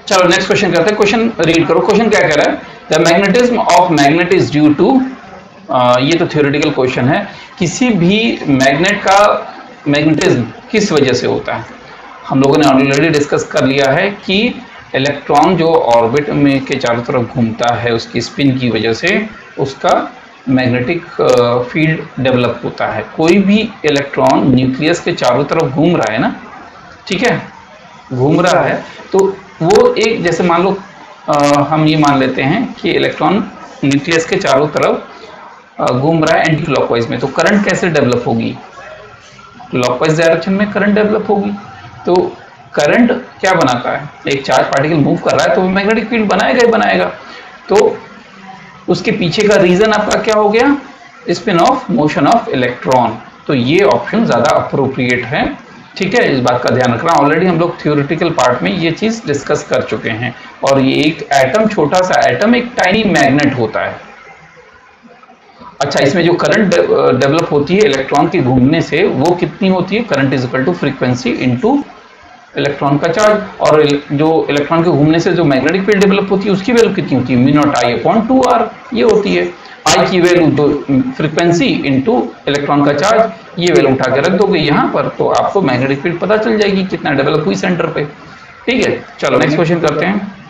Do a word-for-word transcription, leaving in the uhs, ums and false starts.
चलो next question करते हैं। क्वेश्चन रीड करो। क्वेश्चन क्या कह रहा है? The magnetism of magnet is due to, ये तो थ्योरेटिकल क्वेश्चन है, किसी भी मैग्नेट का मैग्नेटिज्म किस वजह से होता है? हम लोगों ने ऑलरेडी डिस्कस कर लिया है कि इलेक्ट्रॉन जो ऑर्बिट में के चारों तरफ घूमता है उसकी स्पिन की वजह से उसका मैग्नेटिक फील्ड डेवलप होता है। कोई भी इलेक्ट्रॉन न्यूक्लियस के चारों तरफ घूम रहा है ना, ठीक है, घूम रहा है, तो वो एक, जैसे मान लो हम ये मान लेते हैं कि इलेक्ट्रॉन न्यूक्लियस के चारों तरफ घूम रहा है एंटी क्लॉकवाइज में, तो करंट कैसे डेवलप होगी? क्लॉकवाइज डायरेक्शन में करंट डेवलप होगी। तो करंट क्या बनाता है? एक चार्ज पार्टिकल मूव कर रहा है तो मैग्नेटिक फील्ड बनाएगा ही बनाएगा। तो उसके पीछे का रीजन आपका क्या हो गया? Spin of motion of electron. तो ये ऑप्शन ज्यादा अप्रोप्रिएट है, ठीक है, इस बात का ध्यान रखना। ऑलरेडी हम लोग थ्योरेटिकल पार्ट में ये चीज डिस्कस कर चुके हैं। और ये एक एटम, छोटा सा एटम एक टाइनी मैग्नेट होता है। अच्छा, इसमें जो करंट डेवलप होती है इलेक्ट्रॉन के घूमने से वो कितनी होती है? Current is equal to frequency into electron का चार्ज। और जो इलेक्ट्रॉन के घूमने से जो मैग्नेटिक फील्ड डेवलप होती है उसकी वैल्यू कितनी होती है? Mu not I upon two R, ये होती है। आई की वैल्यू तो फ्रीक्वेंसी इनटू इलेक्ट्रॉन का चार्ज, ये वैल्यू उठा के रख दोगे यहाँ पर तो आपको मैग्नेटिक फील्ड पता चल जाएगी कितना डेवलप हुई सेंटर पे, ठीक है। चलो नेक्स्ट क्वेश्चन करते हैं।